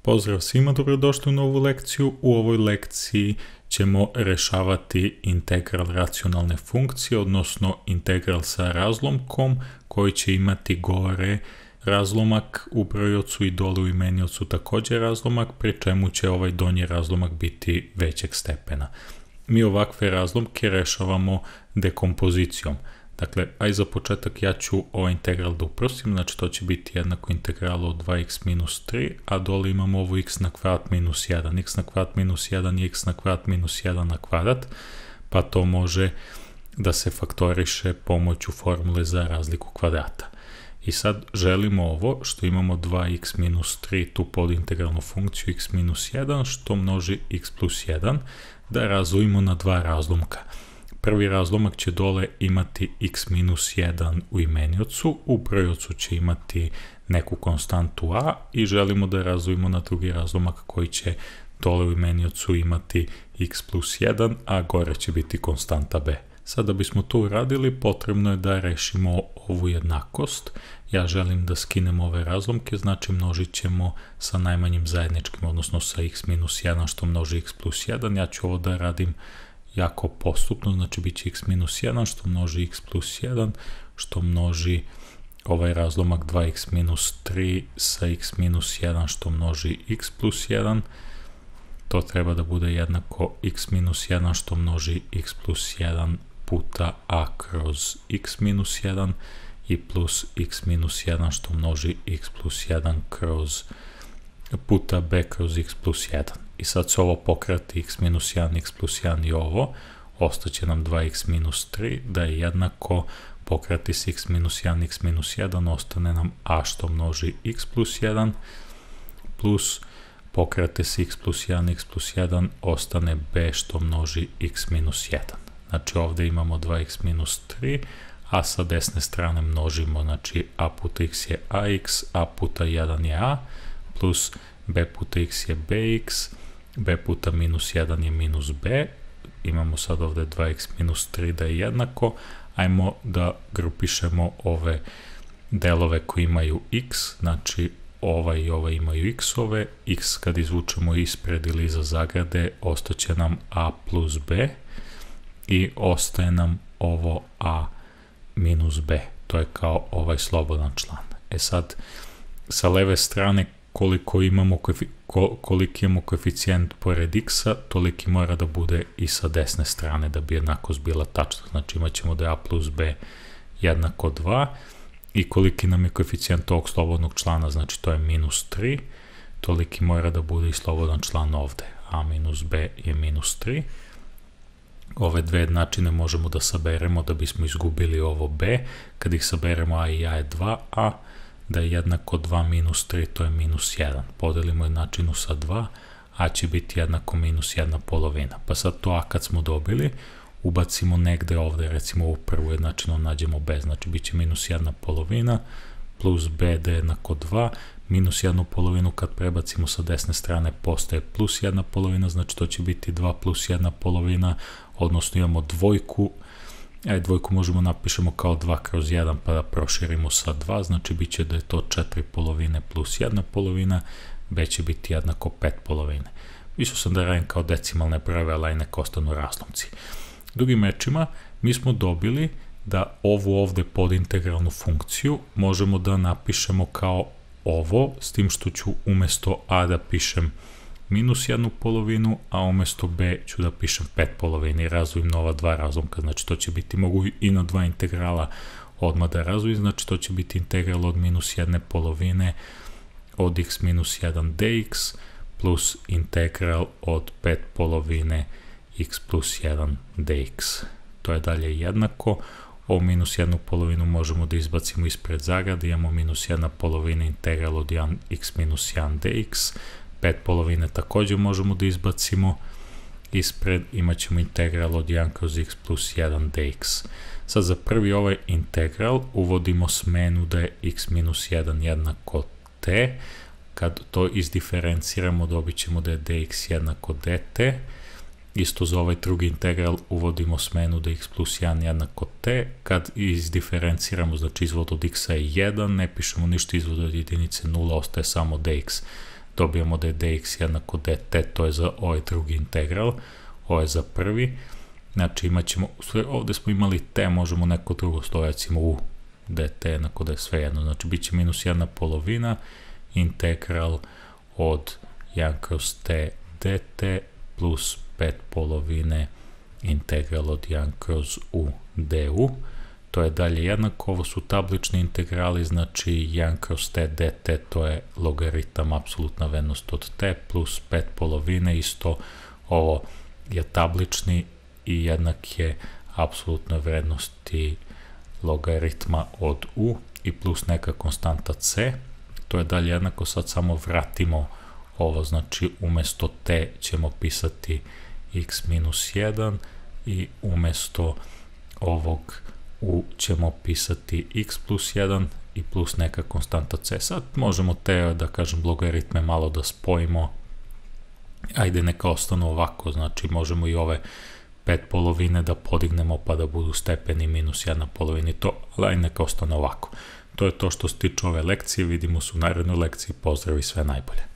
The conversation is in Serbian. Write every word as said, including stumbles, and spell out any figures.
Pozdrav svima, dobrodošli u novu lekciju. U ovoj lekciji ćemo rešavati integral racionalne funkcije, odnosno integral sa razlomkom koji će imati gore razlomak u brojiocu i dole u imeniocu također razlomak, pri čemu će ovaj donji razlomak biti većeg stepena. Mi ovakve razlomke rešavamo dekompozicijom. Dakle, aj za početak ja ću ovaj integral da uprostim, znači to će biti jednako integralu od dva x minus tri, a dole imamo ovo x na kvadrat minus jedan. X na kvadrat minus jedan je x na kvadrat minus jedan na kvadrat, pa to može da se faktoriše pomoću formule za razliku kvadrata. I sad želimo ovo što imamo dva x minus tri, tu podintegralnu funkciju x minus jedan, što množi x plus jedan, da razvojimo na dva razlomka. Prvi razlomak će dole imati x minus jedan u imeniocu, u brojiocu će imati neku konstantu a i želimo da razvojimo na drugi razlomak koji će dole u imeniocu imati x plus jedan, a gore će biti konstanta b. Sada bismo to uradili, potrebno je da rešimo ovu jednakost. Ja želim da skinem ove razlomke, znači množit ćemo sa najmanjim zajedničkim, odnosno sa x minus jedan što množi x plus jedan. Ja ću ovo da radim jako postupno, znači bit će x minus jedan što množi x plus jedan, što množi ovaj razlomak dva x minus tri sa x minus jedan što množi x plus jedan. To treba da bude jednako x minus jedan što množi x plus jedan puta a kroz x minus jedan i plus x minus jedan što množi x plus jedan kroz puta b kroz x plus jedan. I sad se ovo pokrati x minus jedan, x plus jedan i ovo, ostaće nam dva x minus tri, da je jednako pokrati se x minus jedan, x minus jedan, ostane nam a što množi x plus jedan, plus pokrati se x plus jedan, x plus jedan, ostane b što množi x minus jedan. Znači ovdje imamo dva x minus tri, a sa desne strane množimo, znači a puta x je ax, a puta jedan je a, plus b puta x je bx, b puta minus jedan je minus b, imamo sad ovdje dva x minus tri da je jednako, ajmo da grupišemo ove delove koji imaju x, znači ovaj i ovaj imaju x-ove, x kad izvučemo ispred ili iza zagrade, ostaće nam a plus b i ostaje nam ovo a minus b, to je kao ovaj slobodan član. E sad, sa leve strane koliko imamo, koliki imamo koeficijent pored x-a, toliki mora da bude i sa desne strane da bi jednakost bila tačna. Znači imat ćemo da je a plus b jednako dva i koliki nam je koeficijent ovog slobodnog člana, znači to je minus tri, toliki mora da bude i slobodan član ovde. A minus b je minus tri. Ove dve jednačine možemo da saberemo da bismo izgubili ovo b. Kad ih saberemo a i a je dva a, da je jednako dva minus tri, to je minus jedan. Podelimo jednačinu sa dva, a će biti jednako minus jedna polovina. Pa sad to a kad smo dobili, ubacimo negde ovde, recimo u prvu jednačinu nađemo b, znači bit će minus jedna polovina, plus b da je jednako dva, minus jednu polovinu kad prebacimo sa desne strane postaje plus jedna polovina, znači to će biti dva plus jedna polovina, odnosno imamo dvojku, aj dvojku možemo napišemo kao dva kroz jedan pa da proširimo sa dva, znači bit će da je to četiri polovine plus jedna polovina, b će biti jednako pet polovine. Mislio sam da radim kao decimalne brojeve, ali neka ostanu razlomci. Drugim rečima, mi smo dobili da ovu ovde podintegralnu funkciju možemo da napišemo kao ovo, s tim što ću umesto a da pišem minus jednu polovinu, a umesto b ću da pišem pet polovina i razvojim na ova dva razlomka, znači to će biti, mogu i na dva integrala odmah da razvojim, znači to će biti integral od minus jedne polovine od x minus jedan dx plus integral od pet polovine x plus jedan dx. To je dalje jednako, ovo minus jednu polovinu možemo da izbacimo ispred zagrade, imamo minus jedna polovina integral od x minus jedan dx, pet polovine također možemo da izbacimo ispred, imat ćemo integral od jedan kroz x plus jedan dx. Sad za prvi ovaj integral uvodimo smenu da je x minus jedan jednako t, kad to izdiferenciramo dobit ćemo da je dx jednako dt, isto za ovaj drugi integral uvodimo smenu da je x plus jedan jednako t, kad izdiferenciramo, znači izvod od x je jedan, ne pišemo ništa, izvod od jedinice nula, ostaje samo dx dobijemo da je dx jednako dt, to je za ovaj drugi integral, ovo je za prvi, znači imat ćemo, ovde smo imali t, možemo neko drugo slovo, recimo u dt jednako da je sve jedno, znači bit će minus jedna polovina, integral od jedan kroz t dt plus pet polovine integral od jedan kroz u du, to je dalje jednako, ovo su tablični integrali, znači jedan kroz t dt, to je logaritam apsolutna vrednost od t plus pet polovine, isto ovo je tablični i jednak je apsolutna vrednosti logaritma od u i plus neka konstanta c, to je dalje jednako, sad samo vratimo ovo, znači umesto t ćemo pisati x minus jedan i umesto ovog u ćemo pisati x plus jedan i plus neka konstanta c. Sad možemo te, da kažem, logaritme malo da spojimo, ajde neka ostanu ovako, znači možemo i ove pet polovine da podignemo pa da budu stepeni minus jedna polovina i to, ali ajde neka ostane ovako. To je to što se tiče ove lekcije, vidimo se u narednoj lekciji, pozdrav i sve najbolje.